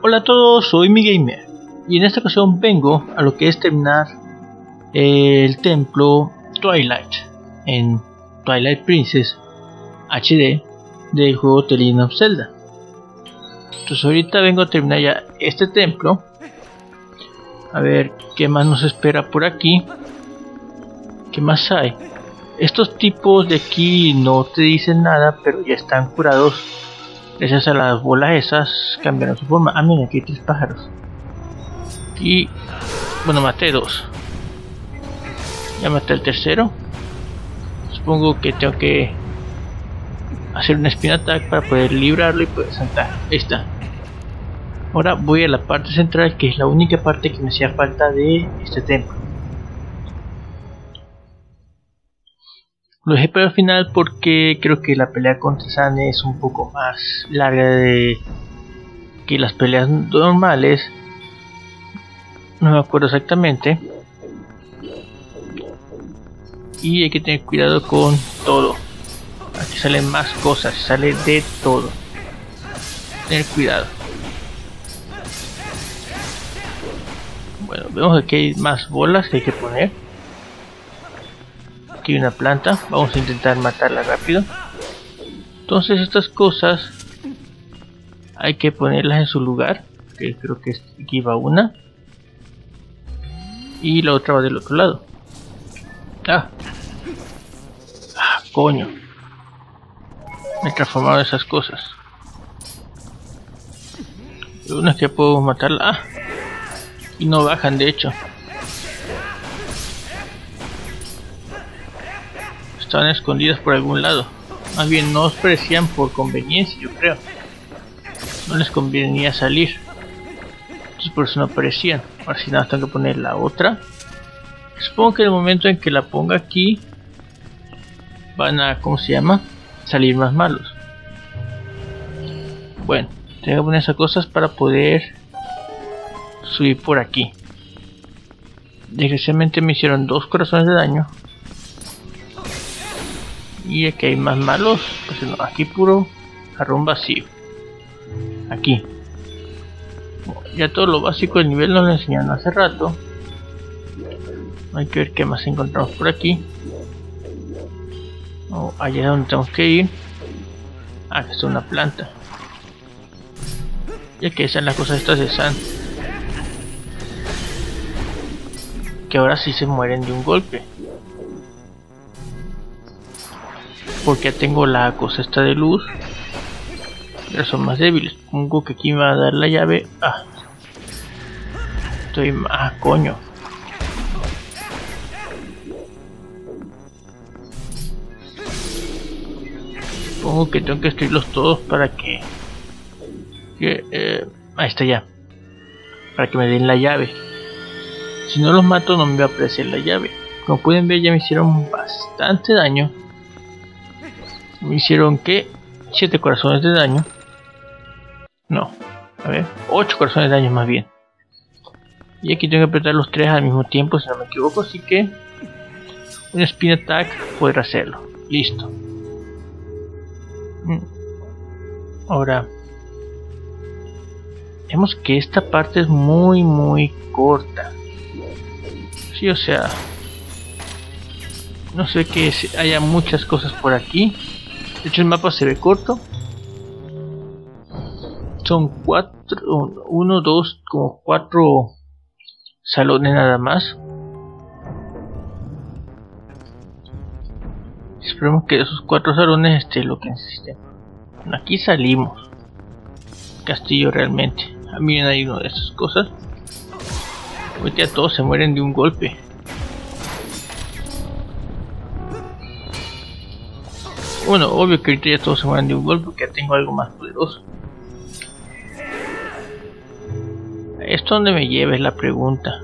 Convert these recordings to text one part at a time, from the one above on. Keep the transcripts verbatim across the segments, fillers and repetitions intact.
Hola a todos, soy MIGUEIMER y en esta ocasión vengo a lo que es terminar el templo Twilight en Twilight Princess H D del juego The Legend of Zelda. Entonces ahorita vengo a terminar ya este templo. A ver qué más nos espera por aquí. ¿Qué más hay? Estos tipos de aquí no te dicen nada, pero ya están curados. Gracias a las bolas esas cambiaron su forma. Ah, mira, aquí hay tres pájaros. Y bueno, maté dos. Ya maté el tercero. Supongo que tengo que hacer un spin attack para poder librarlo y poder saltar. Ahí está. Ahora voy a la parte central, que es la única parte que me hacía falta de este templo. Lo dejé para el final porque creo que la pelea contra Sane es un poco más larga de que las peleas normales. No me acuerdo exactamente. Y hay que tener cuidado con todo. Aquí salen más cosas, sale de todo. Tener cuidado. Bueno, vemos que aquí hay más bolas que hay que poner. Aquí hay una planta, vamos a intentar matarla rápido. Entonces estas cosas hay que ponerlas en su lugar, que creo que aquí va una y la otra va del otro lado. Ah, ah coño, me he transformado en esas cosas. Una es que puedo matarla, ah, y no bajan de hecho. Estaban escondidas por algún lado. Más bien no os parecían por conveniencia, yo creo. No les convenía salir. Entonces por eso no aparecían. Ahora si nada tengo que poner la otra. Supongo que en el momento en que la ponga aquí van a, ¿cómo se llama? Salir más malos. Bueno, tengo que poner esas cosas para poder subir por aquí. Desgraciadamente me hicieron dos corazones de daño. Y aquí hay más malos, pues no, aquí puro jarrón vacío. Aquí ya todo lo básico del nivel nos lo enseñaron hace rato. Hay que ver qué más encontramos por aquí. Oh, allá es donde tenemos que ir. Ah, aquí está una planta. Y aquí están las cosas estas de San, que ahora sí se mueren de un golpe. Porque ya tengo la cosa esta de luz, pero son más débiles. Supongo que aquí me va a dar la llave. Ah, estoy. Ah, coño. Supongo que tengo que destruirlos todos para que. que eh, ahí está ya. Para que me den la llave. Si no los mato, no me va a aparecer la llave. Como pueden ver, ya me hicieron bastante daño. Me hicieron que siete corazones de daño. No, a ver, ocho corazones de daño más bien. Y aquí tengo que apretar los tres al mismo tiempo, si no me equivoco. Así que un spin attack podrá hacerlo. Listo. Ahora vemos que esta parte es muy muy corta. Sí, o sea, no sé que haya muchas cosas por aquí. De hecho el mapa se ve corto. Son cuatro, uno, dos, como cuatro salones nada más. Esperemos que esos cuatro salones esté lo que necesiten. Aquí salimos. Castillo realmente. Ah, miren, hay uno de esas cosas. Ahorita todos se mueren de un golpe. Bueno, obvio que ahorita ya todos se mueren de un golpe porque ya tengo algo más poderoso. ¿Esto dónde me lleva? Es la pregunta.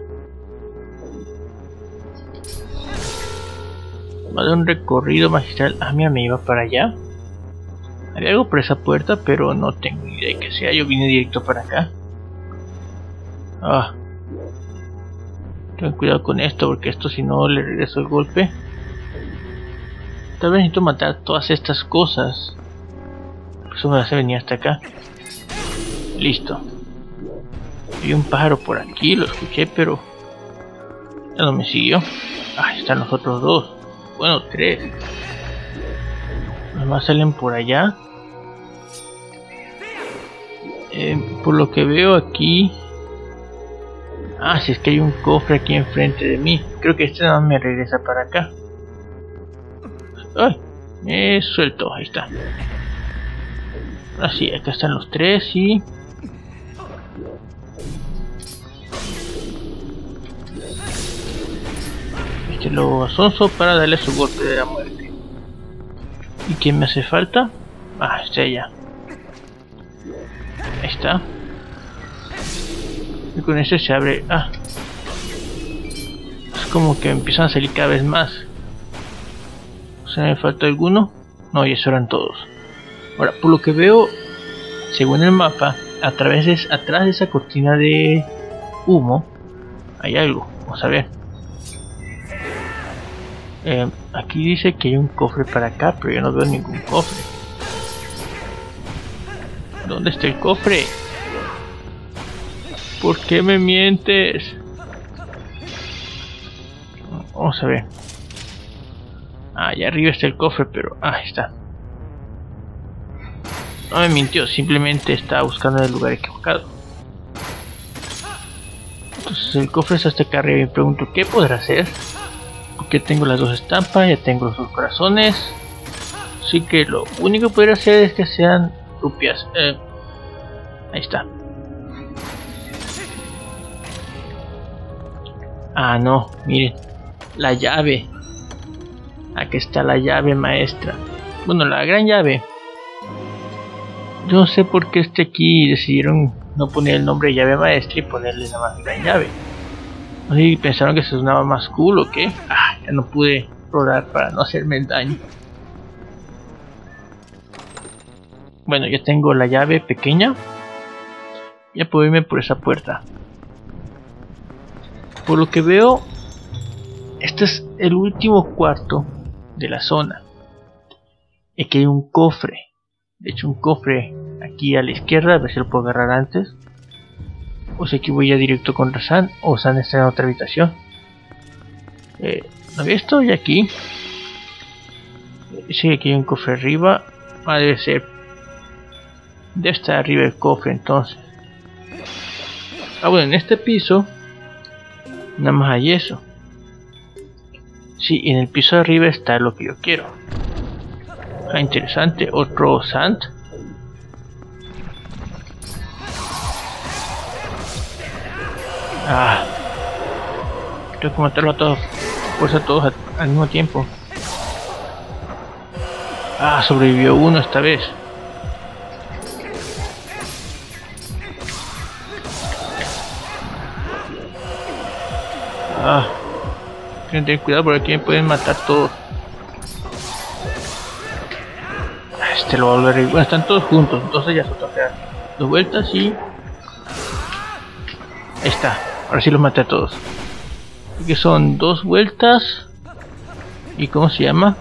Va a dar un recorrido magistral. Ah, mira, me iba para allá. Había algo por esa puerta, pero no tengo ni idea de que sea. Yo vine directo para acá. Ah. Ten cuidado con esto, porque esto si no le regreso el golpe. Tal vez necesito matar todas estas cosas. Eso me hace venir hasta acá. Listo. Hay un pájaro por aquí, lo escuché, pero ya no me siguió. Ah, están los otros dos. Bueno, tres. Los más salen por allá. Eh, por lo que veo aquí. Ah, si es que hay un cofre aquí enfrente de mí. Creo que este no me regresa para acá. Ay, me suelto, ahí está. Así, acá están los tres y... Este lo asonzo para darle su golpe de la muerte. ¿Y quién me hace falta? Ah, está allá. Ahí está. Y con este se abre... Ah. Es como que empiezan a salir cada vez más. ¿Se me falta alguno? No, y eso eran todos. Ahora, por lo que veo, según el mapa, a través de, atrás de esa cortina de humo, hay algo. Vamos a ver. Eh, aquí dice que hay un cofre para acá, pero yo no veo ningún cofre. ¿Dónde está el cofre? ¿Por qué me mientes? Vamos a ver. Ah, allá arriba está el cofre, pero... Ah, ahí está. No me mintió, simplemente estaba buscando en el lugar equivocado. Entonces el cofre está hasta acá arriba y me pregunto, ¿qué podrá hacer? Porque tengo las dos estampas, ya tengo los dos corazones. Así que lo único que podría hacer es que sean rupias. Eh, ahí está. Ah, no, miren. La llave. Aquí está la llave maestra. Bueno, la gran llave. Yo no sé por qué este aquí decidieron no poner el nombre de llave maestra y ponerle nada más gran llave. No sé si pensaron que se sonaba más cool o qué. Ah, ya no pude rodar para no hacerme el daño. Bueno, ya tengo la llave pequeña. Ya puedo irme por esa puerta. Por lo que veo, este es el último cuarto de la zona. Y aquí hay un cofre. De hecho, un cofre aquí a la izquierda. A ver si lo puedo agarrar antes. O si aquí voy ya directo contra San. O San está en otra habitación. Eh, ¿No había esto? Y aquí. Sí, aquí hay un cofre arriba. Ah, debe ser. Debe estar arriba el cofre entonces. Ah, bueno, en este piso nada más hay eso. Sí, en el piso de arriba está lo que yo quiero. Ah, interesante. Otro sand. Ah. Tengo que matarlo a todos. Pues a todos al mismo tiempo. Ah, sobrevivió uno esta vez. Ah. Tienen que tener cuidado porque aquí me pueden matar todos. Este lo va a volver a ir. Bueno, están todos juntos, entonces ya se toca dos vueltas y... Ahí está, ahora sí los maté a todos. Que son dos vueltas. ¿Y cómo se llama?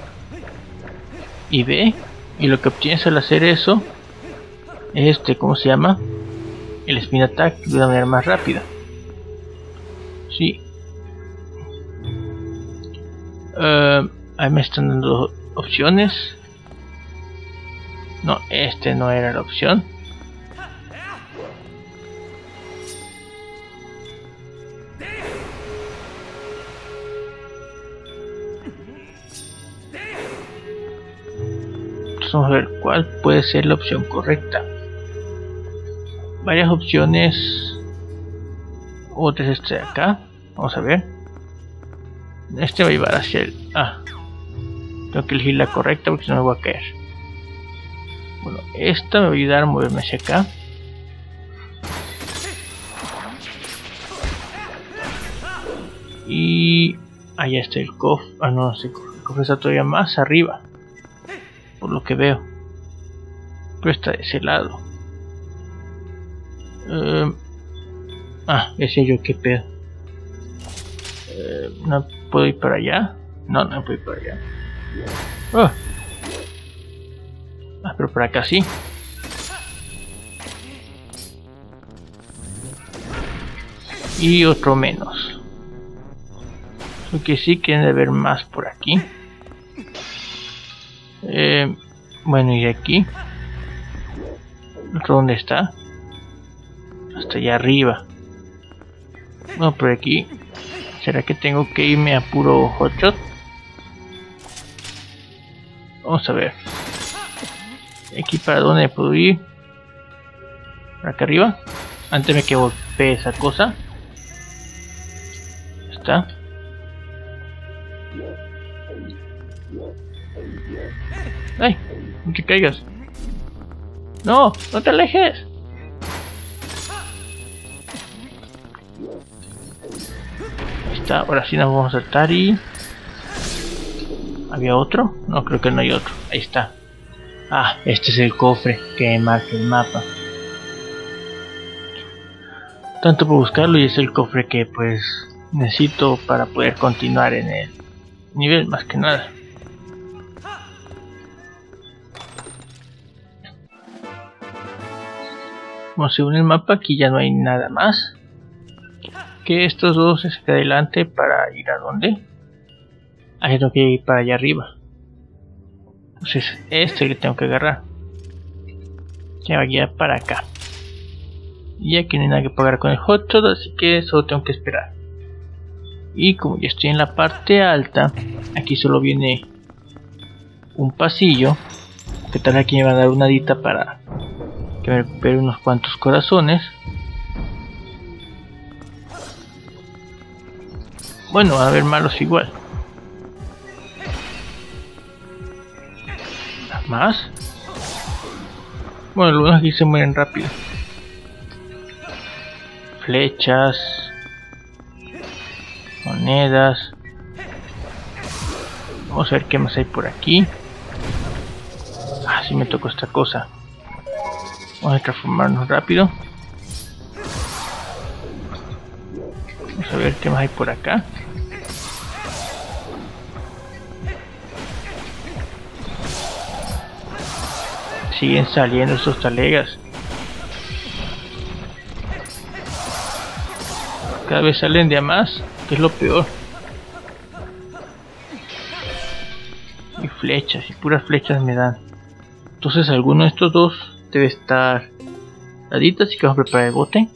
Y B. Y lo que obtienes al hacer eso es este, ¿cómo se llama? El spin attack de una manera más rápida. Sí. Uh, ahí me están dando opciones. No, este no era la opción. Entonces vamos a ver cuál puede ser la opción correcta. Varias opciones. Otra es este de acá. Vamos a ver. Este va a llevar hacia el... Ah. Tengo que elegir la correcta porque si no me voy a caer. Bueno, esta me va a ayudar a moverme hacia acá. Y... allá está el cofre. Ah, no, el cofre está todavía más arriba. Por lo que veo. Pero está de ese lado. Uh, ah, decía yo qué pedo. Uh, no puedo ir para allá. No, no puedo ir para allá. Oh. Ah, pero por acá sí. y otro menos. Porque sí que debe haber más por aquí. Eh, bueno, y de aquí. ¿Otro dónde está? Hasta allá arriba. No, por aquí. ¿Será que tengo que irme a puro hotshot? Vamos a ver. ¿Aquí para dónde puedo ir? ¿Por acá arriba? Antes me que golpee esa cosa. Está. ¡Ay! No te caigas. ¡No! ¡No te alejes! Ahí está. Ahora sí nos vamos a saltar y... ¿Había otro? No, creo que no hay otro. Ahí está. Ah, este es el cofre que marca el mapa. Tanto por buscarlo, y es el cofre que pues necesito para poder continuar en el nivel, más que nada. Como según el mapa, aquí ya no hay nada más que estos dos hacia adelante. Para ir a dónde. Ah, tengo que ir para allá arriba. Entonces este que tengo que agarrar. Que va a guiar para acá. Y aquí no hay nada que pagar con el hotshot, así que solo tengo que esperar. Y como ya estoy en la parte alta, aquí solo viene un pasillo. Que tal aquí me va a dar una dita para que me recupere unos cuantos corazones. Bueno, va a haber malos igual. ¿Más? Bueno, algunos aquí se mueren rápido. Flechas, monedas. Vamos a ver qué más hay por aquí. Ah, sí me tocó esta cosa. Vamos a transformarnos rápido. Vamos a ver qué más hay por acá. Siguen saliendo esos talegas. Cada vez salen de a más, que es lo peor. Y flechas, y puras flechas me dan. Entonces alguno de estos dos debe estar ladito, así que vamos a preparar el bote.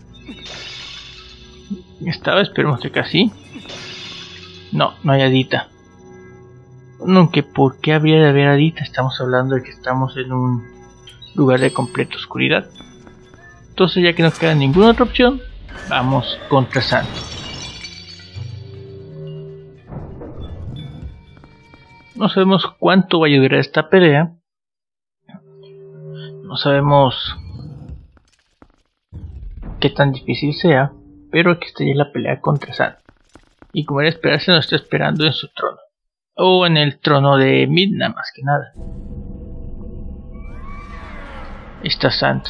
Estaba, esperemos que casi. No, no hay adita. No, que por qué habría de haber adita. Estamos hablando de que estamos en un lugar de completa oscuridad. Entonces, ya que no queda ninguna otra opción, vamos contra Santo. No sabemos cuánto va a durar esta pelea. No sabemos qué tan difícil sea. Pero aquí está ya la pelea contra Santo. Y como era esperarse, nos está esperando en su trono. O en el trono de Midna, más que nada. Está Sant.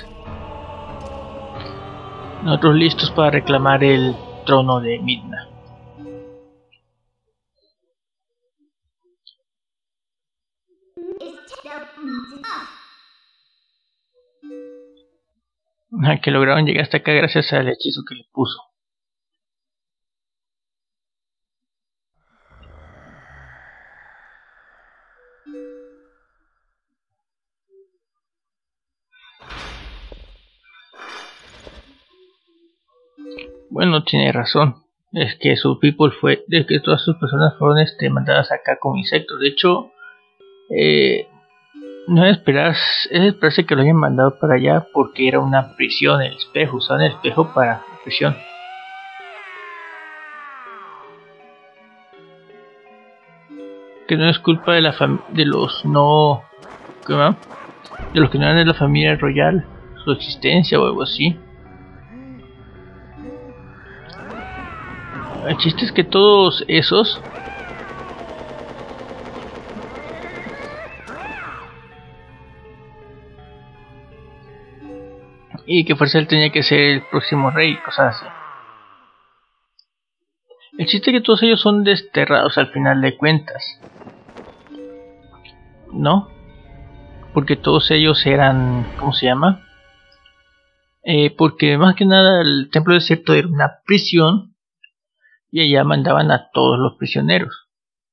Nosotros listos para reclamar el trono de Midna. Que lograron llegar hasta acá gracias al hechizo que le puso. Bueno, tiene razón. Es que su people fue, de que todas sus personas fueron este, mandadas acá como insectos. De hecho, eh, no es esperar, es esperarse que lo hayan mandado para allá porque era una prisión el espejo. Usaban el espejo para prisión. Que no es culpa de la fam de los no, ¿cómo? De los que no eran de la familia royal, su existencia o algo así. El chiste es que todos esos y que fuerza él tenía que ser el próximo rey, cosas así. El chiste es que todos ellos son desterrados al final de cuentas, ¿no? Porque todos ellos eran, ¿cómo se llama? Eh, porque más que nada el templo desierto era una prisión y allá mandaban a todos los prisioneros.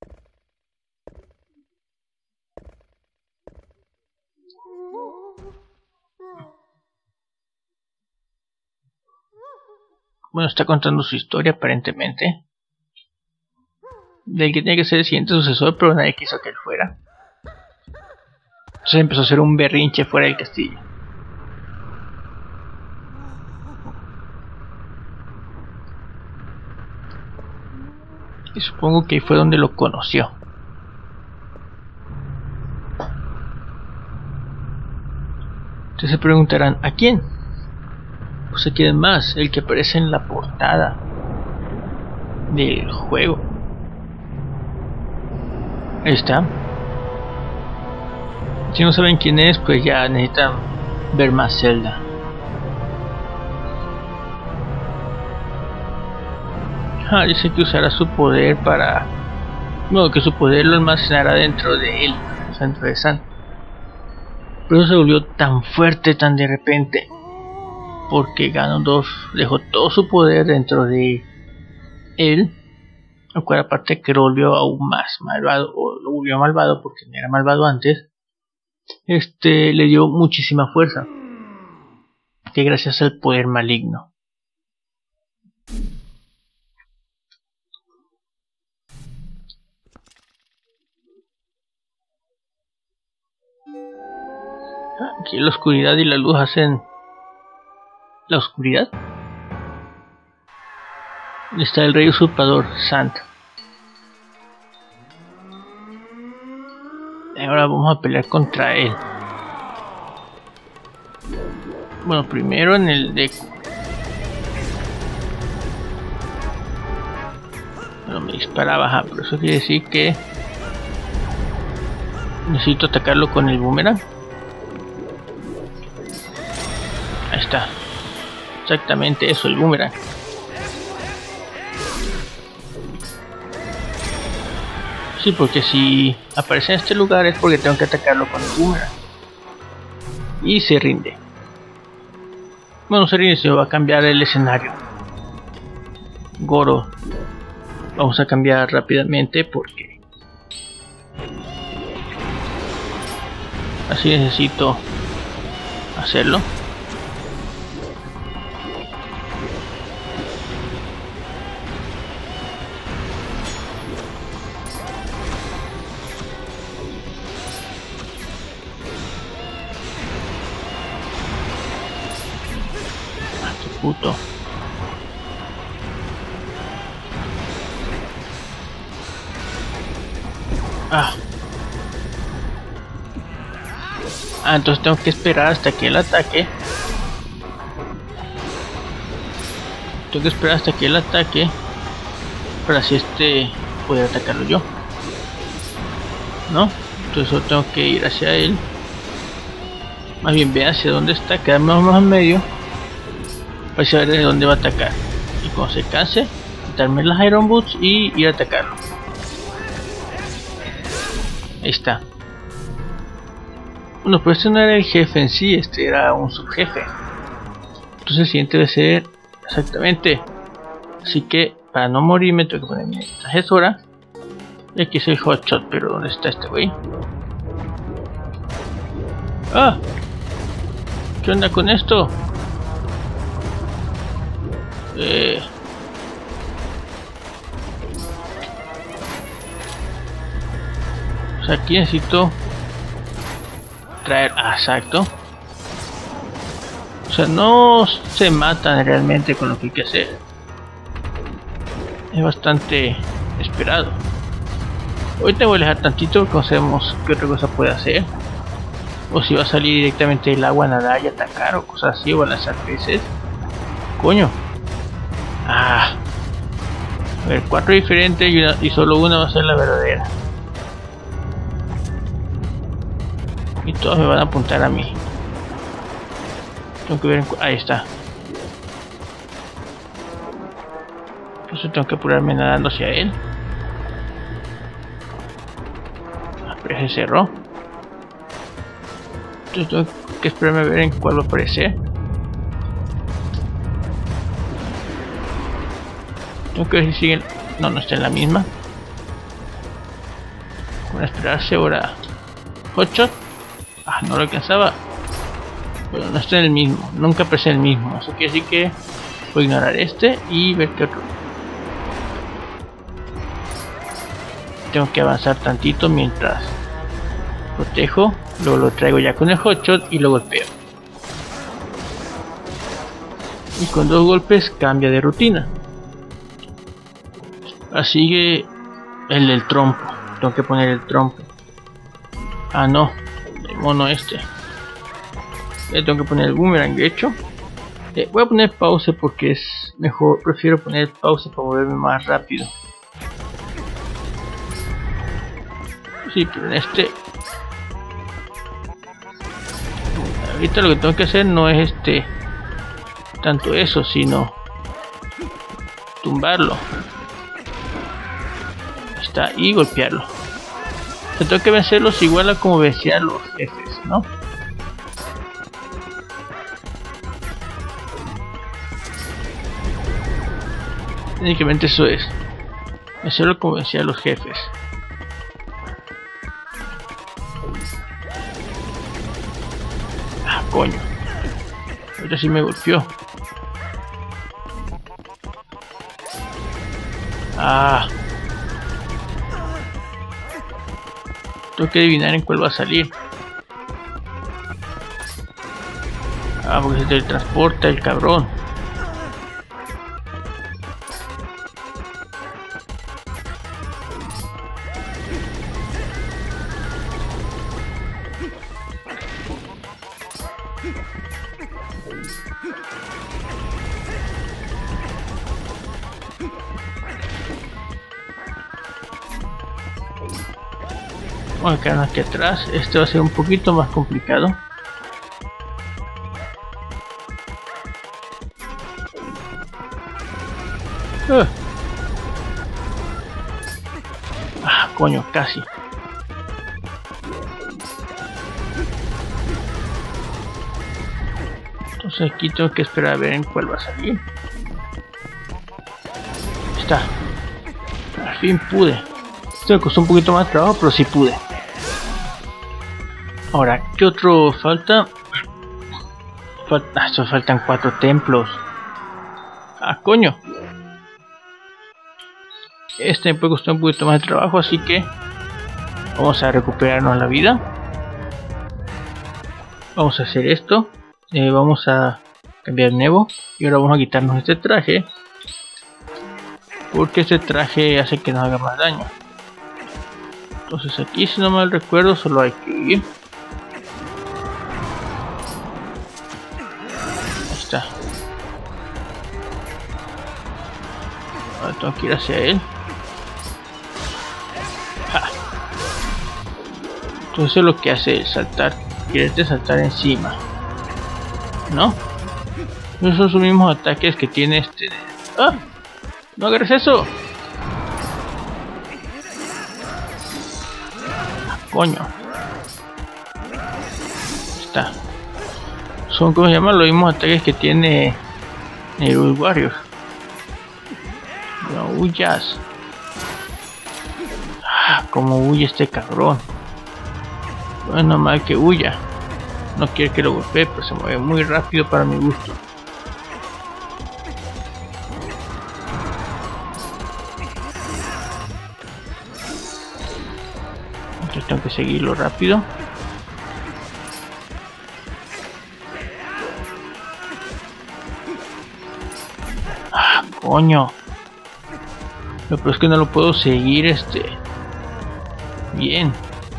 Bueno, está contando su historia aparentemente del que tiene que ser el siguiente sucesor, pero nadie quiso que él fuera. Entonces empezó a hacer un berrinche fuera del castillo. Y supongo que fue donde lo conoció. Entonces se preguntarán, ¿a quién? Pues a quién más, el que aparece en la portada del juego. Ahí está. Si no saben quién es, pues ya necesitan ver más Zelda. Ah, dice que usará su poder para... Bueno, que su poder lo almacenará dentro de él, dentro de San. Pero se volvió tan fuerte, tan de repente, porque Ganondorf dejó todo su poder dentro de él, lo cual aparte que lo volvió aún más malvado, o lo volvió malvado porque no era malvado antes. Este le dio muchísima fuerza, que gracias al poder maligno. Aquí la oscuridad y la luz hacen la oscuridad. Está el rey usurpador Sant. Ahora vamos a pelear contra él. Bueno, primero en el deck. Bueno, me dispara baja, pero eso quiere decir que necesito atacarlo con el boomerang. Ahí está. Exactamente eso, el boomerang. Sí, porque si aparece en este lugar es porque tengo que atacarlo con el boomerang. Y se rinde. Bueno, se rinde, se va a cambiar el escenario. Goro. Vamos a cambiar rápidamente porque así necesito hacerlo. Puto. Ah. Ah, entonces tengo que esperar hasta que él ataque. Tengo que esperar hasta que él ataque para así este poder atacarlo yo. ¿No? Entonces solo tengo que ir hacia él. Más bien ver hacia dónde está, quedarme más en medio para saber de dónde va a atacar. Y cuando se canse, quitarme las Iron Boots y ir a atacarlo. Ahí está. Bueno, pero este no era el jefe en sí, este era un subjefe. Entonces el siguiente debe ser exactamente. Así que para no morirme tengo que poner mi trajesura. Y aquí es el hotshot, pero ¿dónde está este güey? ¡Ah! ¿Qué onda con esto? Eh... O sea, aquí necesito traer... Ah, exacto. O sea, no se matan realmente con lo que hay que hacer. Es bastante esperado. Hoy te voy a dejar tantito porque no sabemos qué otra cosa puede hacer. O si va a salir directamente del agua a nadar y atacar o cosas así, o a lanzar peces. Coño. Ah. A ver, cuatro diferentes y, una, y solo una va a ser la verdadera. Y todos me van a apuntar a mí. Tengo que ver en... Ahí está. Entonces tengo que apurarme nadando hacia él. Ah, pero se cerró. Entonces tengo que esperarme a ver en cuál va a aparecer. Tengo que ver si siguen. No, no está en la misma. Voy a esperarse ahora. Hotshot. Ah, no lo alcanzaba. Pero no está en el mismo. Nunca aparece el mismo. Así que sí que voy a ignorar este y ver qué otro. Tengo que avanzar tantito mientras protejo. Luego lo traigo ya con el hotshot y lo golpeo. Y con dos golpes cambia de rutina. Ahora sigue el del trompo. Tengo que poner el trompo. Ah, no. El mono este. Le tengo que poner el boomerang hecho. Eh, voy a poner pause porque es mejor. Prefiero poner pause para moverme más rápido. Sí, pero en este. Ahorita lo que tengo que hacer no es este. Tanto eso, sino tumbarlo. Ahí está, y golpearlo. O sea, tengo que vencerlos igual a como vencía los jefes, ¿no? Técnicamente eso es. Vencerlo como vencía los jefes. Ah, coño. Ahorita sí me golpeó. Ah. Tengo que adivinar en cuál va a salir. Ah, porque se teletransporta el cabrón. Vamos a quedarnos aquí atrás. Este va a ser un poquito más complicado. Uh. Ah, coño, casi. Entonces aquí tengo que esperar a ver en cuál va a salir. Ahí está. Al fin pude. Esto me costó un poquito más de trabajo, pero sí pude. Ahora, ¿qué otro falta? Falta, ah, solo faltan cuatro templos. Ah, coño. Este me puede costar un poquito más de trabajo, así que vamos a recuperarnos la vida. Vamos a hacer esto. Eh, vamos a cambiar Nevo. Y ahora vamos a quitarnos este traje. Porque este traje hace que nos haga más daño. Entonces aquí, si no mal recuerdo, solo hay que ir. Ahí está. Ahora tengo que ir hacia él. ¡Ja! Entonces lo que hace es saltar. Quererte saltar encima, ¿no? Esos son sus mismos ataques que tiene este. ¡Ah! ¡No agarres eso! Coño. Está. Son, como se llaman, los mismos ataques que tiene el Warrior. No huyas. Ah, como huye este cabrón. No es normal que huya. No quiere que lo golpee, pero se mueve muy rápido para mi gusto. Entonces tengo que seguirlo rápido. Ah, coño. Lo peor es que no lo puedo seguir este. Bien.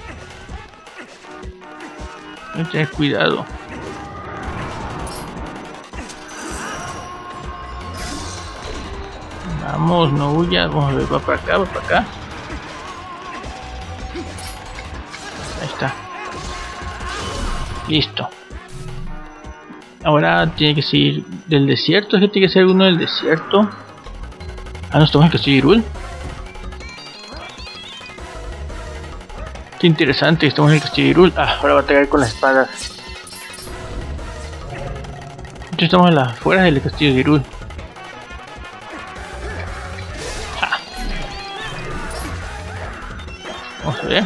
Hay que tener cuidado. Vamos, no huyas. Vamos a ver, va para acá, va para acá. Ahí está. Listo. Ahora tiene que seguir del desierto. Es que tiene que ser uno del desierto. Ah, no estamos en el castillo de Hyrule. Qué interesante, estamos en el castillo de Hyrule. Ah, ahora va a pegar con las espadas. Entonces estamos en las afueras del castillo de Hyrule. a ver.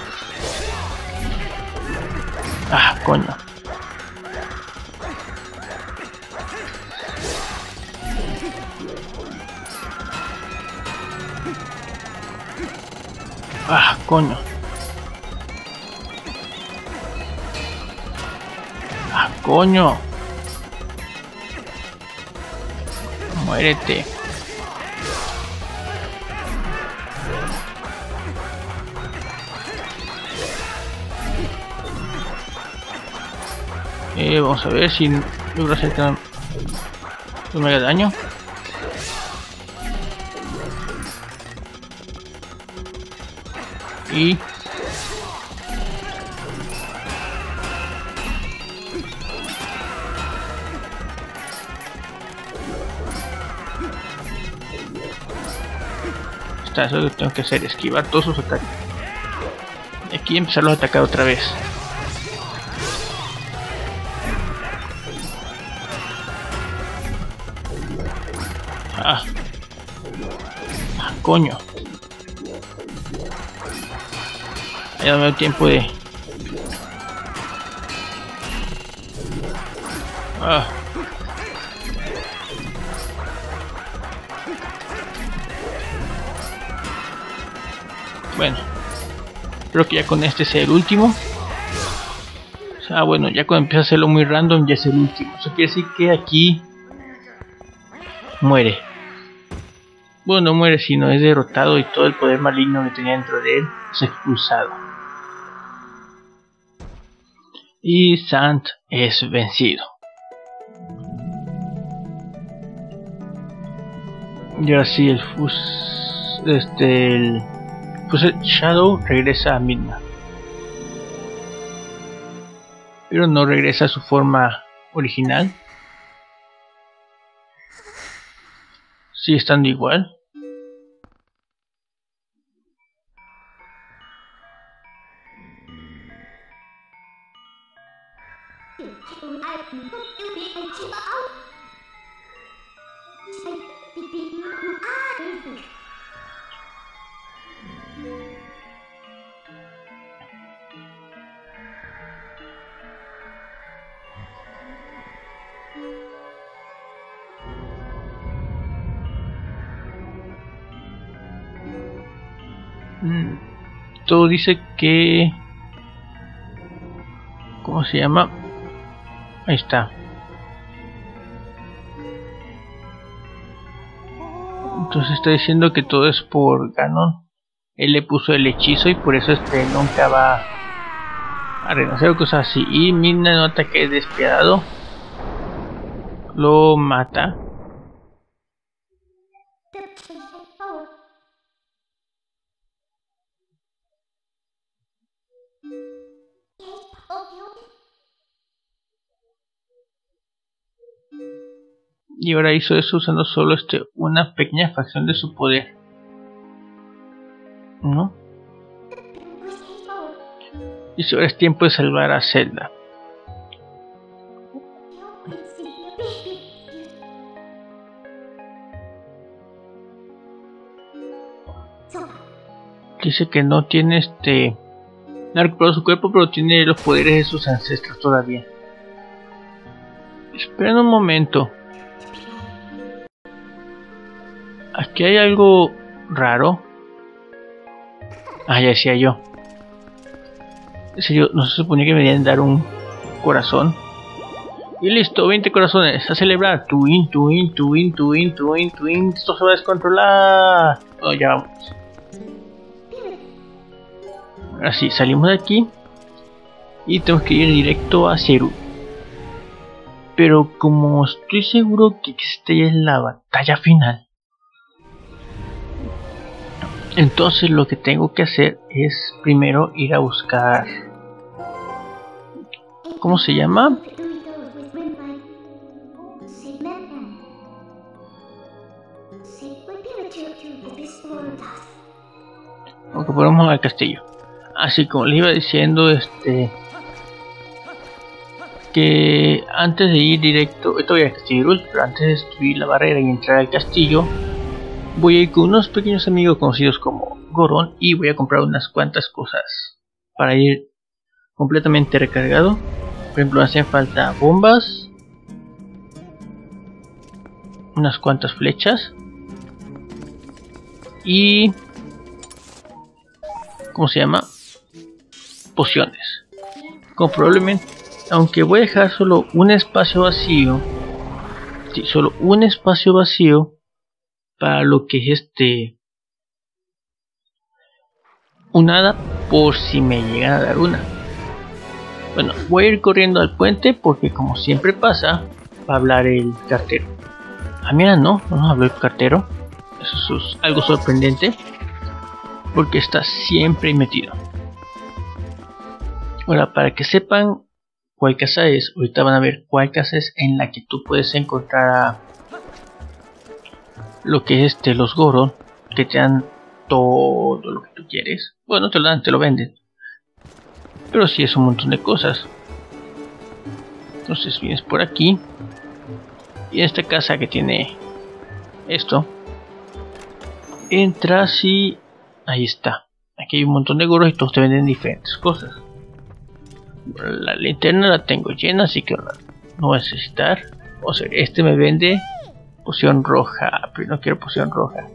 Ah, coño. Ah, coño. Ah, coño. Muérete. Eh, vamos a ver si logro hacer que no me haga daño. Y está, eso lo que tengo que hacer, esquivar todos sus ataques. Y aquí empezarlos a atacar otra vez. Ah, ah coño. Ya no me da tiempo de... Ah. Bueno, creo que ya con este sea el último. O sea, bueno, ya cuando empieza a hacerlo muy random ya es el último. Eso quiere decir que aquí muere. Bueno, no muere, sino es derrotado y todo el poder maligno que tenía dentro de él es expulsado. Y Sant es vencido. Y ahora sí, el Fus... Este... El Fused Shadow regresa a Midna. Pero no regresa a su forma original. Sigue estando igual. Mm, todo dice que... ¿Cómo se llama? Ahí está. Entonces está diciendo que todo es por Ganon. Él le puso el hechizo y por eso este nunca va a renacer o cosas así. Y Midna nota que es despiadado. Lo mata. Y ahora hizo eso usando solo este una pequeña fracción de su poder, ¿no? Y ahora es tiempo de salvar a Zelda. Dice que no tiene este... No ha recuperado su cuerpo, pero tiene los poderes de sus ancestros todavía. Esperen un momento. Aquí hay algo raro. Ah, ya decía yo. En serio, no se suponía que me debían dar un corazón. Y listo, veinte corazones. A celebrar. Twin, twin, twin, twin, twin, twin. Esto se va a descontrolar. Oh, ya vamos. Ahora sí, salimos de aquí. Y tenemos que ir directo a Ceru. Pero como estoy seguro que esta ya es la batalla final, entonces lo que tengo que hacer es primero ir a buscar... ¿Cómo se llama? Aunque ponemos al castillo. Así como les iba diciendo, este... que antes de ir directo... Esto voy al castillo, pero antes de subir la barrera y entrar al castillo... voy a ir con unos pequeños amigos conocidos como Goron y voy a comprar unas cuantas cosas para ir completamente recargado. Por ejemplo, hacen falta bombas, unas cuantas flechas y ¿cómo se llama? Pociones. Como probablemente, aunque voy a dejar solo un espacio vacío, sí, solo un espacio vacío para lo que es este un hada, por si me llegan a dar una. Bueno, voy a ir corriendo al puente porque como siempre pasa, va a hablar el cartero. Ah, mira, no, no habló el cartero. Eso es algo sorprendente porque está siempre metido. Ahora, para que sepan cuál casa es, ahorita van a ver cuál casa es en la que tú puedes encontrar a lo que es este, los Goron, que te dan todo lo que tú quieres. Bueno, te lo dan, te lo venden, pero sí es un montón de cosas. Entonces vienes por aquí y en esta casa que tiene esto, entras y ahí está. Aquí hay un montón de Goron y todos te venden diferentes cosas. La linterna la tengo llena, así que no voy a necesitar. O sea, este me vende poción roja, pero no quiero poción roja.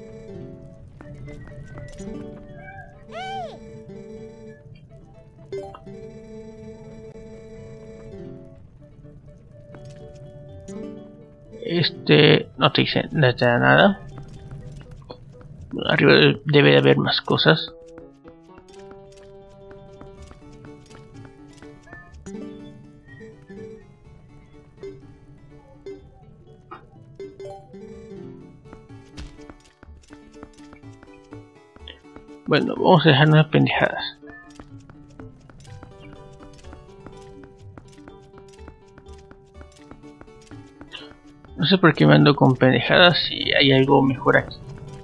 Este no te dice no te da nada. Arriba debe de haber más cosas. Bueno, vamos a dejar unas pendejadas. No sé por qué me ando con pendejadas si hay algo mejor aquí.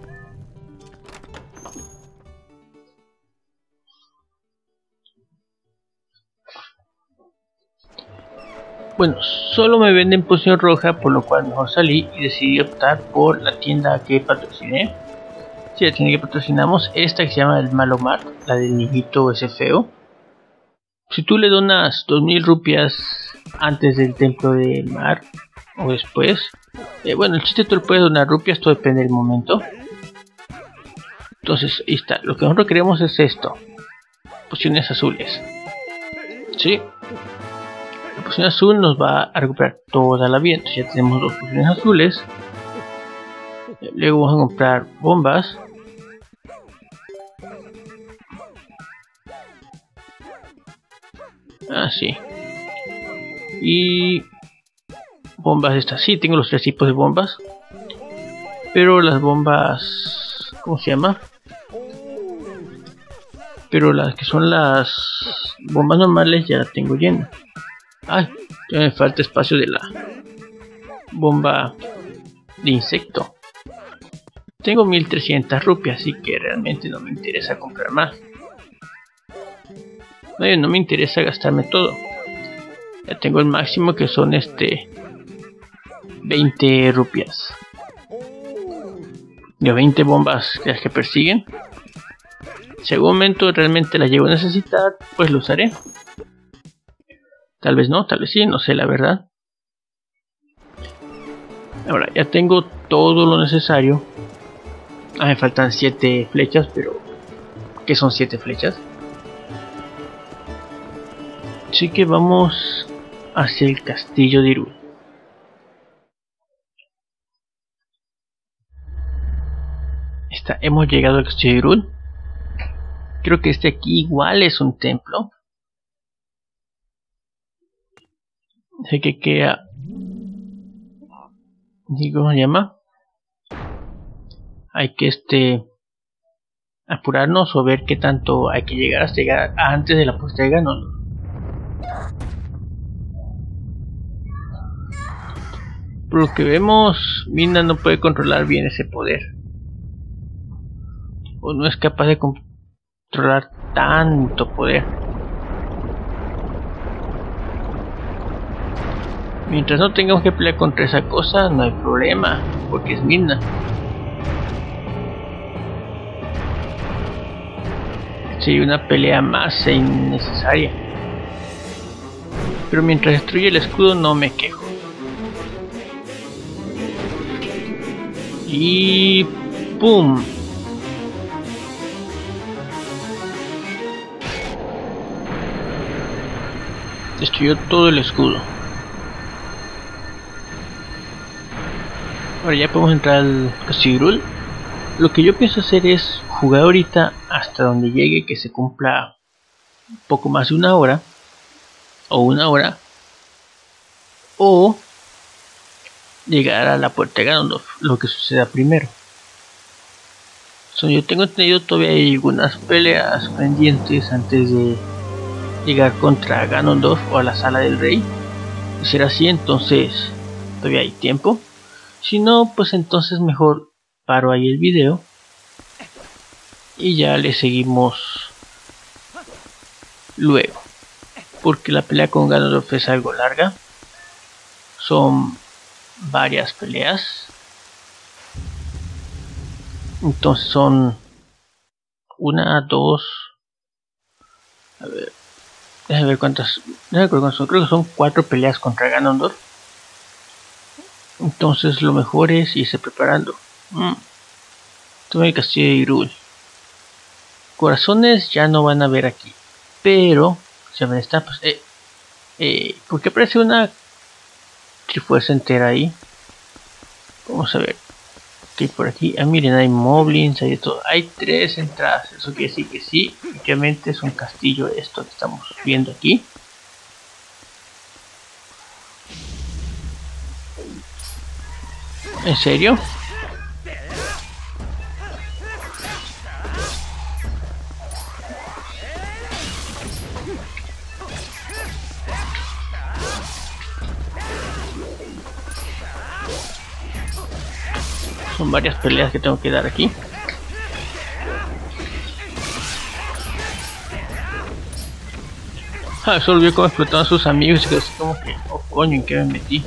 Bueno, solo me venden poción roja, por lo cual mejor salí y decidí optar por la tienda que patrociné. Sí, la tienda que patrocinamos, esta que se llama el Malo Mar, la del niñito ese feo. Si tú le donas dos mil rupias antes del templo del mar o después, eh, bueno, el chiste tú le puedes donar rupias, todo depende del momento. Entonces, ahí está, lo que nosotros queremos es esto, pociones azules. Sí, la poción azul nos va a recuperar toda la vida. Entonces ya tenemos dos pociones azules. Luego vamos a comprar bombas. Ah, sí. Y bombas estas. Sí, tengo los tres tipos de bombas. Pero las bombas... ¿Cómo se llama? Pero las que son las bombas normales ya las tengo llenas. Ay, ya me falta espacio de la bomba de insecto. Tengo mil trescientas rupias, así que realmente no me interesa comprar más. No, no me interesa gastarme todo. Ya tengo el máximo, que son este veinte rupias. De veinte bombas que las que persiguen. Si en algún momento realmente las llego a necesitar, pues lo usaré. Tal vez no, tal vez sí, no sé la verdad. Ahora ya tengo todo lo necesario. Ah, me faltan siete flechas, pero ¿qué son siete flechas? Así que vamos hacia el castillo de Hyrule. Está, hemos llegado al castillo de Hyrule. Creo que este aquí igual es un templo. Sé que queda... ¿Cómo se llama? Hay que este apurarnos o ver qué tanto hay que llegar hasta llegar antes de la puesta de Ganondorf. Por lo que vemos, Mina no puede controlar bien ese poder, o no es capaz de controlar tanto poder. Mientras no tengamos que pelear contra esa cosa, no hay problema, porque es Mina. Sí, una pelea más e innecesaria. Pero mientras destruye el escudo no me quejo. Y... ¡pum! Destruyó todo el escudo. Ahora ya podemos entrar al castillo. Lo que yo pienso hacer es jugar ahorita hasta donde llegue, que se cumpla un poco más de una hora. O una hora. O llegar a la puerta de Ganondorf, lo que suceda primero. So, yo tengo entendido todavía hay algunas peleas pendientes antes de llegar contra Ganondorf o a la sala del rey. Y será así, entonces todavía hay tiempo. Si no, pues entonces mejor paro ahí el video y ya le seguimos luego, porque la pelea con Ganondorf es algo larga. Son varias peleas, entonces son una, dos, a ver, déjame ver cuántas, déjame ver cuántas son. Creo que son cuatro peleas contra Ganondorf. Entonces lo mejor es irse preparando. Mm. Toma el castillo de Hyrule. Corazones ya no van a ver aquí, pero se ven estampas. Eh, eh, ¿Por qué aparece una trifuerza entera ahí? Vamos a ver. Que por aquí, ah miren, hay moblins, hay de todo. Hay tres entradas, eso quiere decir que sí, obviamente es un castillo esto que estamos viendo aquí. ¿En serio? Son varias peleas que tengo que dar aquí. Ah, solo vio cómo explotaban sus amigos y que así como que, oh coño, ¿en qué me metí?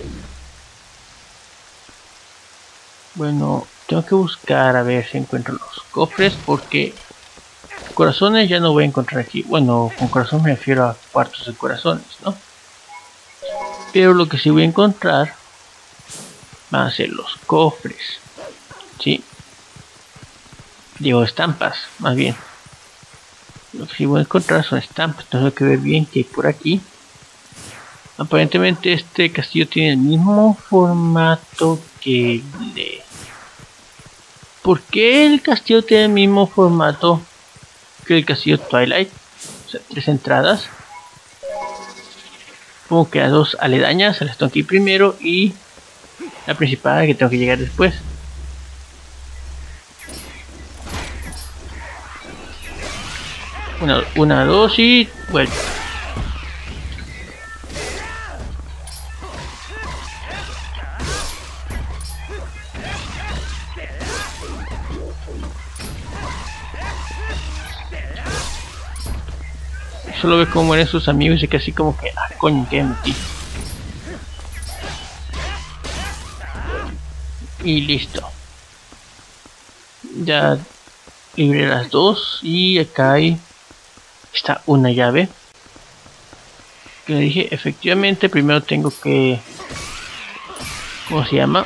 Bueno, tengo que buscar a ver si encuentro los cofres, porque corazones ya no voy a encontrar aquí. Bueno, con corazón me refiero a cuartos de corazones, ¿no? Pero lo que sí voy a encontrar van a ser los cofres. Sí, digo estampas, más bien. Lo que sí voy a encontrar son estampas. Tengo que ver bien que hay por aquí. Aparentemente este castillo tiene el mismo formato que el de... ¿Por qué el castillo tiene el mismo formato que el castillo Twilight? O sea, tres entradas. Supongo que las dos aledañas, las tengo aquí primero y la principal que tengo que llegar después. Una, una, dos y vuelta. Solo ve cómo mueren sus amigos y que así como que, ah, coño, que me metí. Y listo. Ya libré las dos y acá hay está una llave que le dije. Efectivamente primero tengo que, ¿cómo se llama?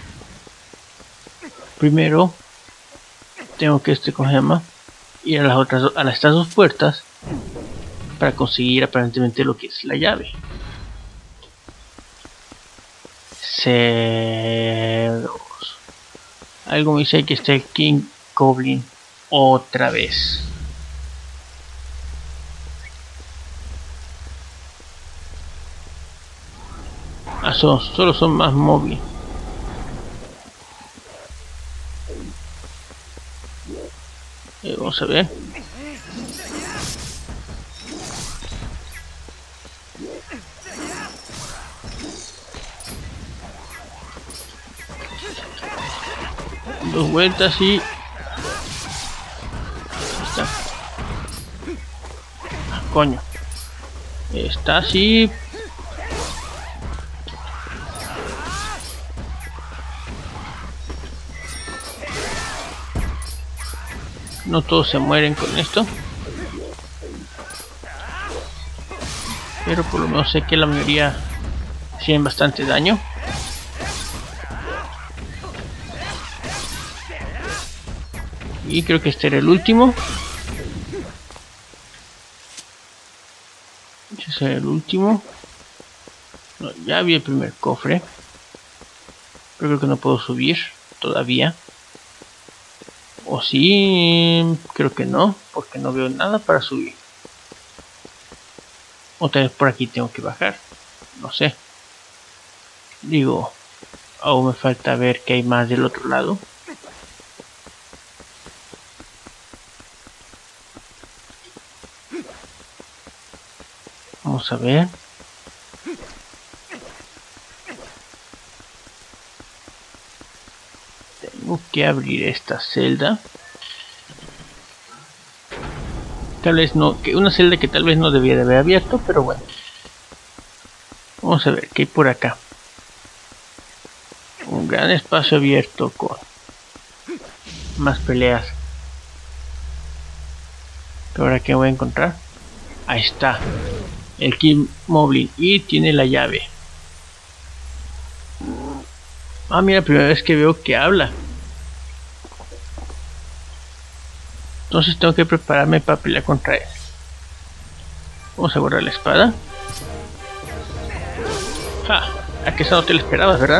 Primero tengo que este, ¿cómo se llama? Ir a las otras, a estas dos puertas para conseguir aparentemente lo que es la llave. Cerdos. Algo me dice que está el King Goblin otra vez. Ah, son, solo son más móviles. Eh, vamos a ver. Dos vueltas y... está. Ah, coño. Está así. No todos se mueren con esto. pero por lo menos sé que la mayoría hacían bastante daño. Y creo que este era el último. Ese era el último. No, ya vi el primer cofre, pero creo que no puedo subir todavía. O sí, creo que no, porque no veo nada para subir. Otra vez por aquí tengo que bajar. No sé. Digo, aún me falta ver qué hay más del otro lado. Vamos a ver. Tengo que abrir esta celda. Tal vez no, que una celda que tal vez no debía de haber abierto, pero bueno. Vamos a ver qué hay por acá. Un gran espacio abierto con más peleas. ¿Pero ahora qué voy a encontrar? Ahí está. El Kid Moblin. Y tiene la llave. Ah, mira, primera vez que veo que habla. Entonces tengo que prepararme para pelear contra él. Vamos a guardar la espada. Ja, a que esa no te la esperabas, ¿verdad?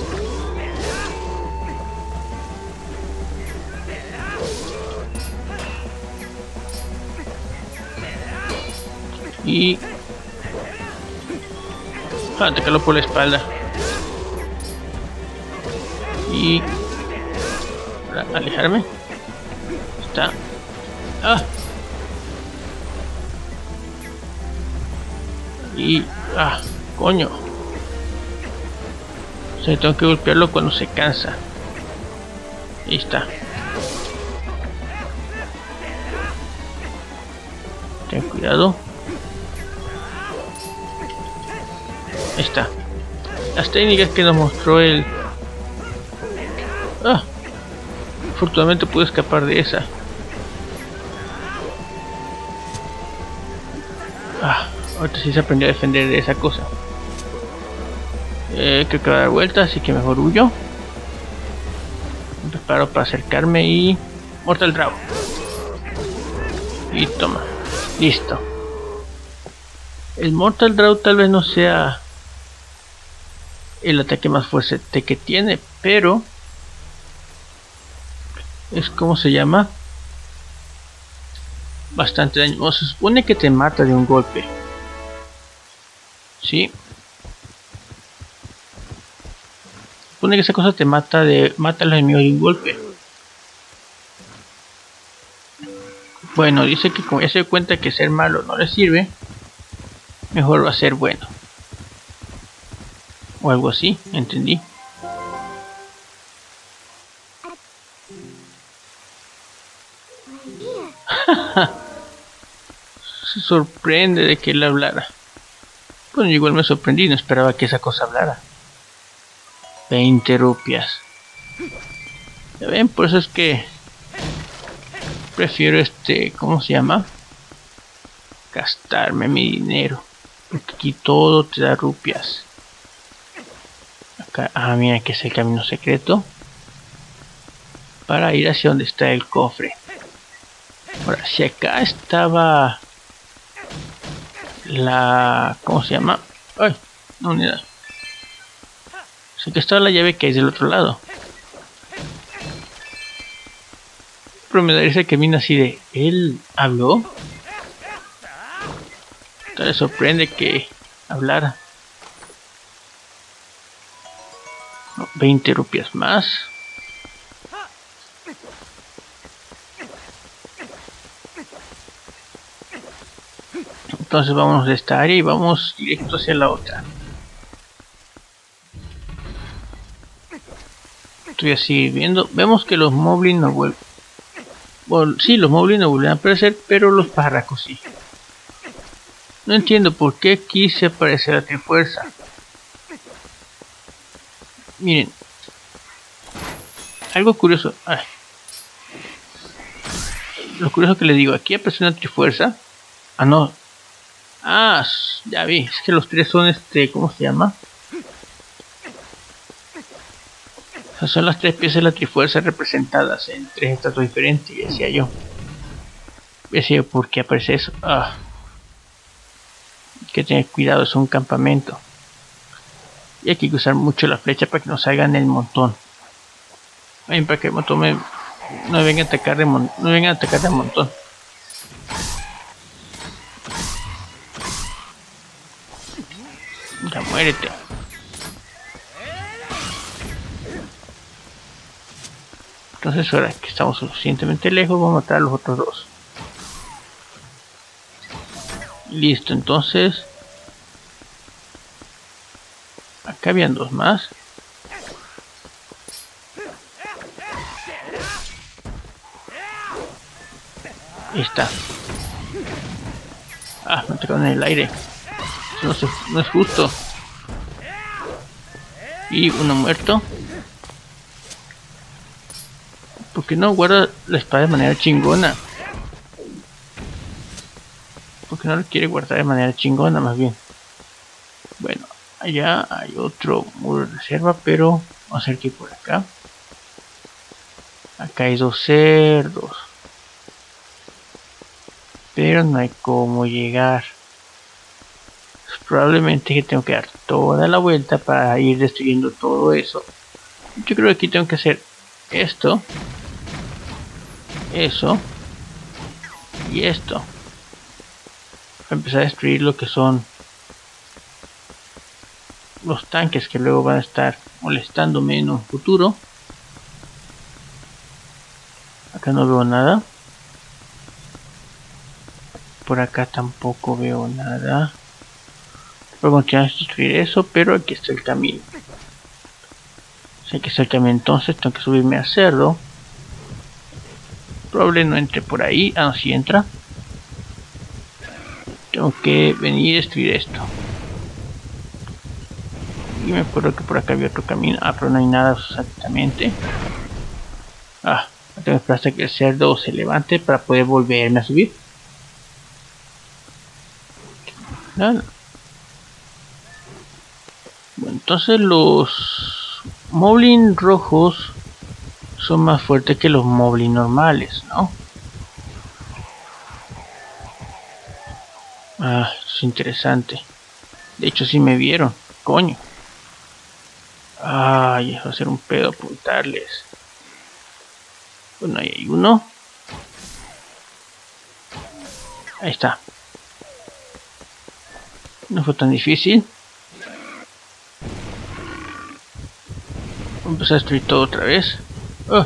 Y... ja, atacarlo por la espalda. Y... para alejarme. Está... ah. Y... ah, coño. O sea, tengo que golpearlo cuando se cansa. Ahí está. Ten cuidado. Ahí está. Las técnicas que nos mostró el... ah. Afortunadamente pude escapar de esa. Ah, ahorita sí se aprendió a defender de esa cosa. Eh, creo que va a dar vuelta, así que mejor huyo. Me preparo para acercarme y... Mortal Draw. Y toma. Listo. El Mortal Draw tal vez no sea el ataque más fuerte que tiene, pero... es como se llama... bastante daño. O se supone que te mata de un golpe. Sí. Se supone que esa cosa te mata de... mata a los enemigos de un golpe. Bueno, dice que como ya se dio cuenta que ser malo no le sirve, mejor va a ser bueno. O algo así, entendí. Se sorprende de que él hablara. Bueno, yo igual me sorprendí, no esperaba que esa cosa hablara. veinte rupias. Ya ven, por eso es que prefiero este, ¿cómo se llama? Gastarme mi dinero. Porque aquí todo te da rupias. Acá, ah, mira que es el camino secreto. Para ir hacia donde está el cofre. Ahora, si acá estaba la... ¿cómo se llama? Ay, no, unidad. Si que estaba la llave que hay del otro lado. Pero me da ese que viene así de... ¿él habló? Tal vez sorprende que hablara. No, veinte rupias más. Entonces vamos de esta área y vamos directo hacia la otra. Estoy así viendo. Vemos que los moblins no vuelven. Bueno, sí, los moblins no vuelven a aparecer, pero los pajarracos sí. No entiendo por qué aquí se aparece la trifuerza. Miren. Algo curioso. Ay. Lo curioso que les digo, aquí aparece una trifuerza. Ah, no. Ah, ya vi, es que los tres son este, ¿cómo se llama? Esas son las tres piezas de la Trifuerza representadas en tres estatuas diferentes, y decía yo. Decía yo, ¿por qué aparece eso? Ah, hay que tener cuidado, es un campamento. Y hay que usar mucho la flecha para que no salgan el montón. Ay, para que el montón me, no me venga a atacar de mon, no me vengan a atacar de montón. Ya muérete. Entonces ahora que estamos suficientemente lejos, vamos a matar a los otros dos. Listo, entonces acá habían dos más. Ahí está. Ah, me atacaron en el aire. Eso no, se, no es justo. Y uno muerto. ¿Por qué no guarda la espada de manera chingona? ¿Por qué no lo quiere guardar de manera chingona más bien? Bueno, allá hay otro muro de reserva, pero vamos a ver que por acá. Acá hay dos cerdos. Pero no hay cómo llegar. Probablemente que tengo que dar toda la vuelta para ir destruyendo todo eso. Yo creo que aquí tengo que hacer esto, eso y esto para empezar a destruir lo que son los tanques que luego van a estar molestándome en un futuro. Acá no veo nada. Por acá tampoco veo nada. Voy a continuar a destruir eso, pero aquí está el camino. Si aquí está el camino, entonces tengo que subirme a cerdo. Probablemente no entre por ahí. Ah, no, si entra. Tengo que venir a destruir esto. Y me acuerdo que por acá había otro camino. Ah, pero no hay nada exactamente. Ah, tengo que esperar hasta que el cerdo se levante para poder volverme a subir. Nada. Bueno, entonces los moblin rojos son más fuertes que los moblin normales, ¿no? Ah, es interesante. De hecho, sí me vieron, coño. Ay, eso va a ser un pedo apuntarles. Bueno, ahí hay uno. Ahí está. No fue tan difícil. Voy a empezar a destruir todo otra vez. Oh.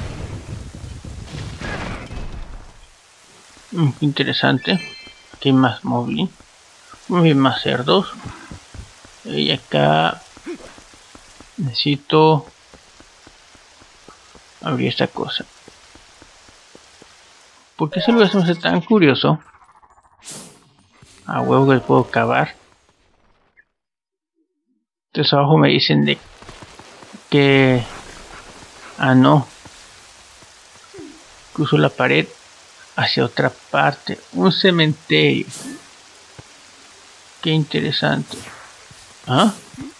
Mm, interesante. Aquí hay más moblin. Muy bien, más cerdos. Y acá necesito abrir esta cosa. ¿Por qué ese lugar se me hace tan curioso? A huevo que puedo cavar. Entonces abajo me dicen de que... Ah, no. Cruzo la pared hacia otra parte. Un cementerio. Qué interesante. ¿Ah?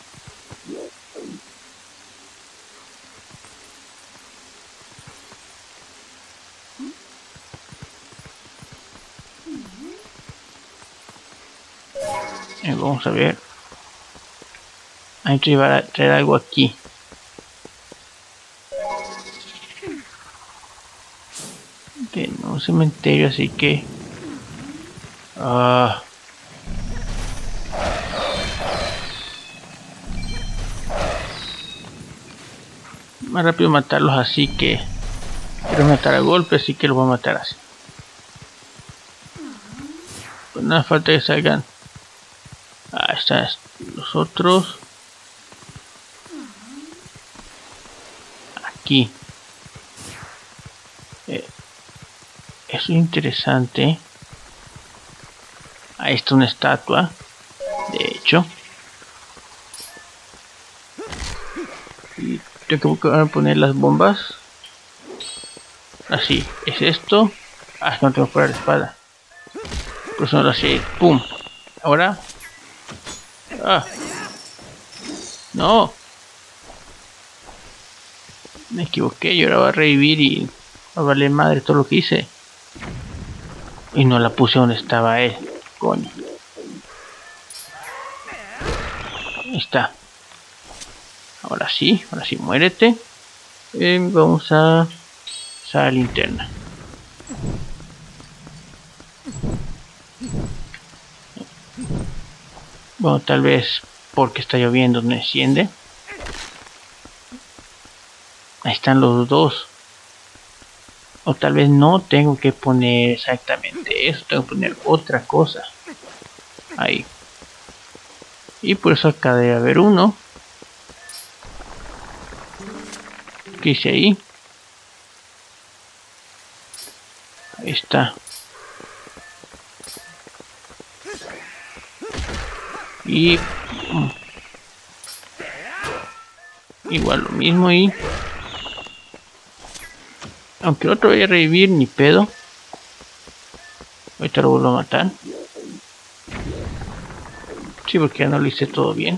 Eh, vamos a ver. Hay que llevar a traer algo aquí. Que no, un cementerio, así que... Ah... Más rápido matarlos así que... Quiero matar a golpe, así que los voy a matar así. Pues nada, falta que salgan. Ah, están los otros. Aquí. Eh, eso es interesante. Ahí está una estatua. De hecho. Y tengo que poner las bombas. Así. Es esto. Ah, no tengo fuera la espada. Por eso no lo hacía. ¡Pum! Ahora. Ah. No. Me equivoqué y ahora va a revivir y va a valer madre todo lo que hice. Y no la puse donde estaba él. Coño. Ahí está. Ahora sí, ahora sí, muérete. Eh, vamos a usar la linterna. Bueno, tal vez porque está lloviendo no enciende. Ahí están los dos. O tal vez no tengo que poner exactamente eso, tengo que poner otra cosa. Ahí. Y por eso acá debe haber uno. ¿Qué hice ahí? Ahí está. Y mm, igual lo mismo ahí. Aunque el otro vaya a revivir, ni pedo. Ahorita lo vuelvo a matar. Sí, porque ya no lo hice todo bien.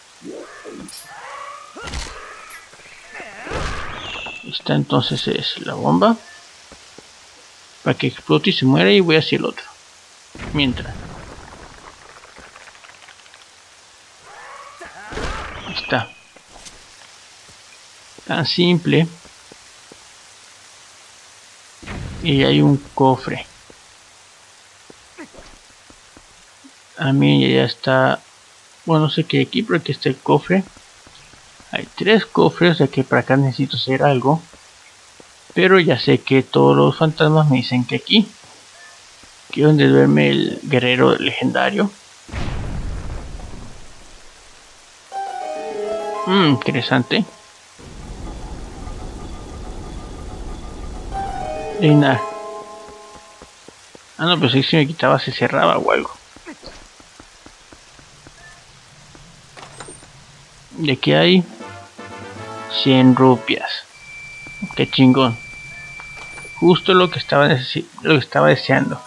Esta entonces es la bomba. Para que explote y se muera, y voy hacia el otro. Mientras. Ahí está. Tan simple. Y hay un cofre. A mí ya está. Bueno, no sé qué aquí, pero aquí está el cofre. Hay tres cofres, o sea que para acá necesito hacer algo. Pero ya sé que todos los fantasmas me dicen que aquí. Aquí es donde duerme el guerrero legendario. Mmm, interesante. Reinar. Ah, no, pero si se me quitaba se cerraba o algo. ¿De qué hay? cien rupias. Qué chingón. Justo lo que estaba, lo que estaba deseando.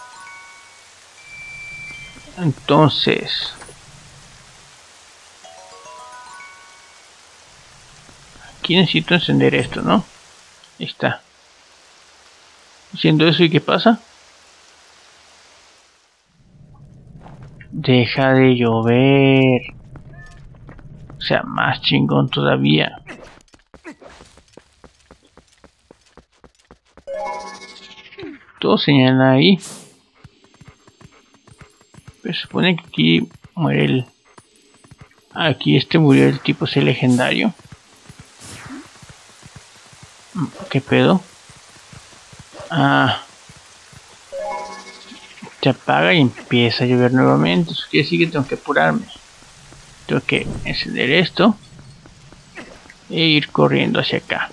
Entonces, aquí necesito encender esto, ¿no? Ahí está. Haciendo eso, ¿y qué pasa? Deja de llover. O sea, más chingón todavía. Todo señala ahí. Pero se supone que aquí muere el... Aquí este murió el tipo ese legendario. ¿Qué pedo? Ah. Se apaga y empieza a llover nuevamente. Eso quiere decir que tengo que apurarme. Tengo que encender esto e ir corriendo hacia acá.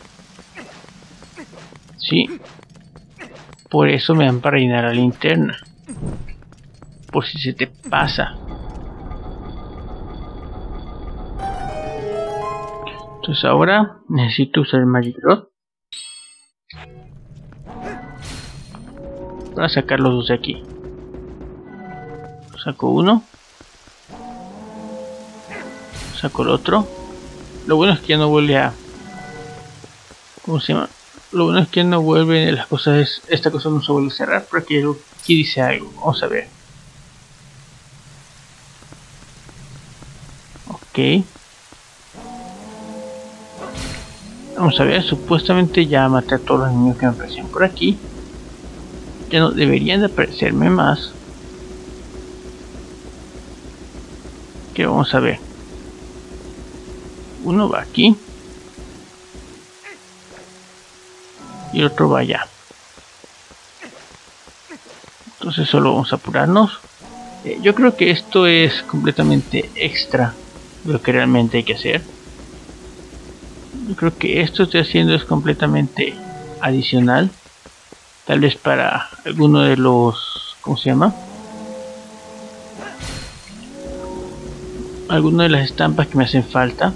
Sí. Por eso me dan para llenar la linterna. Por si se te pasa. Entonces ahora necesito usar el Magic Rod para sacar los dos de aquí. Saco uno. Saco el otro. Lo bueno es que ya no vuelve a... ¿Cómo se llama? Lo bueno es que no vuelve las cosas... Esta cosa no se vuelve a cerrar, pero aquí, aquí dice algo. Vamos a ver. Ok. Vamos a ver. Supuestamente ya maté a todos los niños que me aparecían por aquí. Ya no deberían de aparecerme más. Que vamos a ver. Uno va aquí. Y el otro va allá. Entonces solo vamos a apurarnos. Eh, yo creo que esto es completamente extra de lo que realmente hay que hacer. Yo creo que esto estoy haciendo es completamente adicional. Tal vez para alguno de los... ¿Cómo se llama? Alguna de las estampas que me hacen falta.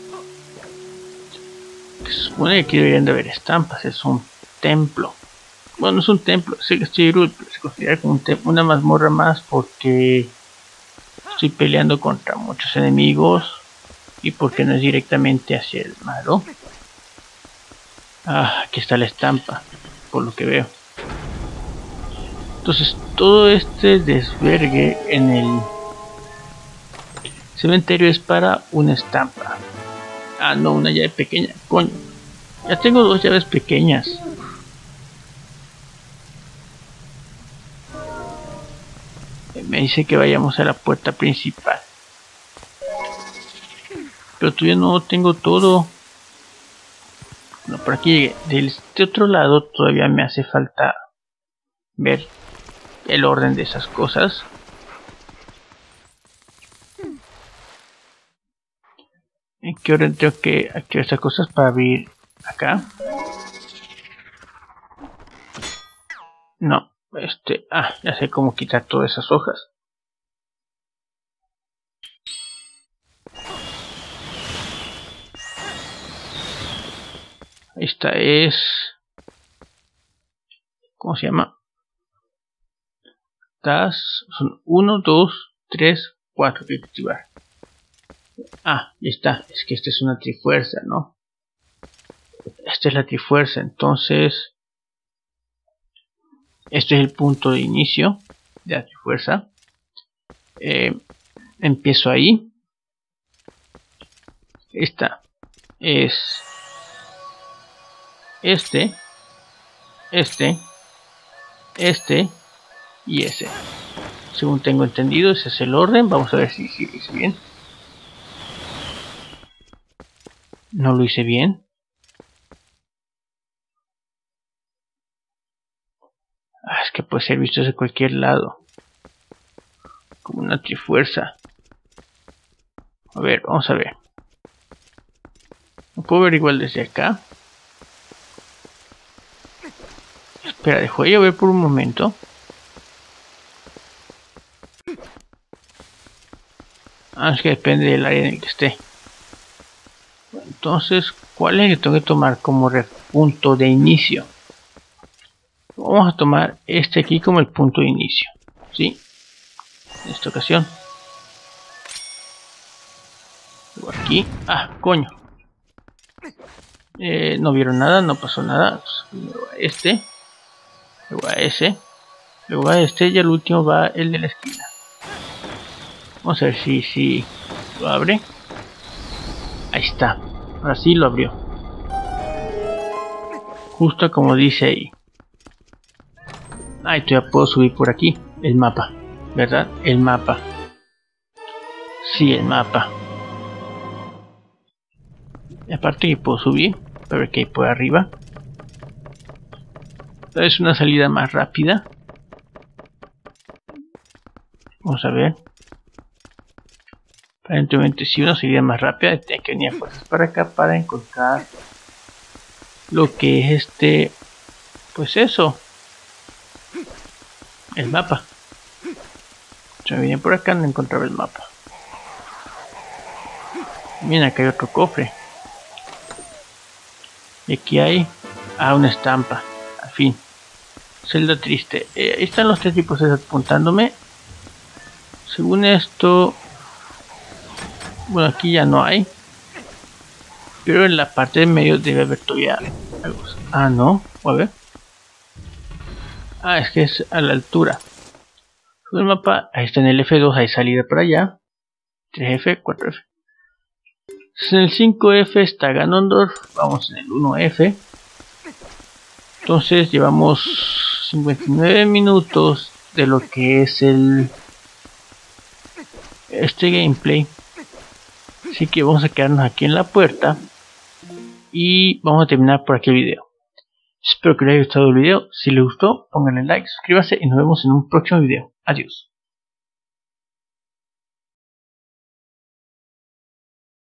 Que se supone que aquí deberían de haber estampas. Es un templo. Bueno, es un templo, sé que estoy rudo, pero se considera como un una mazmorra más porque estoy peleando contra muchos enemigos y porque no es directamente hacia el malo. Ah, aquí está la estampa, por lo que veo. Entonces todo este desvergue en el cementerio es para una estampa. Ah, no, una llave pequeña, coño. Ya tengo dos llaves pequeñas. Me dice que vayamos a la puerta principal. Pero todavía no tengo todo. No, por aquí llegué. De este otro lado todavía me hace falta ver el orden de esas cosas. ¿En qué orden tengo que activar estas cosas para abrir acá? No, este, ah, ya sé cómo quitar todas esas hojas. Esta es, ¿cómo se llama? Estas son uno, dos, tres, cuatro que activar. Ah, ya está, es que esta es una trifuerza, ¿no? Esta es la trifuerza, entonces este es el punto de inicio de la trifuerza. Eh, empiezo ahí. Esta es este, este, este y ese. Según tengo entendido, ese es el orden. Vamos a ver si, si lo hice bien. No lo hice bien. Ah, es que puede ser visto desde cualquier lado. Como una trifuerza. A ver, vamos a ver. ¿Lo puedo ver igual desde acá? Espera, dejo de ver por un momento. Ah, es que depende del área en el que esté. Entonces, ¿cuál es el que tengo que tomar como punto de inicio? Vamos a tomar este aquí como el punto de inicio. ¿Sí? En esta ocasión. Luego aquí. Ah, coño. Eh, no vieron nada, no pasó nada. Luego a este. Luego a ese. Luego a este y al último va el de la esquina. Vamos a ver si, si lo abre. Ahí está. Ahora sí lo abrió. Justo como dice ahí. Ah, ya puedo subir por aquí. El mapa. ¿Verdad? El mapa. Sí, el mapa. Y aparte que puedo subir. Para ver qué hay por arriba. Es una salida más rápida. Vamos a ver. Aparentemente si una salida más rápida, tiene que venir a fuerzas para acá para encontrar lo que es este, pues eso, el mapa. Se me viene por acá, no encontraba el mapa. Mira, acá hay otro cofre. Y aquí hay, ah, una estampa, al fin. Celda triste. Eh, ahí están los tres tipos apuntándome. Según esto, bueno, aquí ya no hay. Pero en la parte de medio debe haber todavía algo. Ah, no. A ver. Ah, es que es a la altura. El mapa, ahí está en el F dos, hay salida para allá. tres F, cuatro F. En el cinco F está Ganondorf. Vamos en el uno F. Entonces llevamos cincuenta y nueve minutos de lo que es el este gameplay. Así que vamos a quedarnos aquí en la puerta y vamos a terminar por aquí el video. Espero que les haya gustado el video. Si les gustó, pónganle like, suscríbanse y nos vemos en un próximo video. Adiós.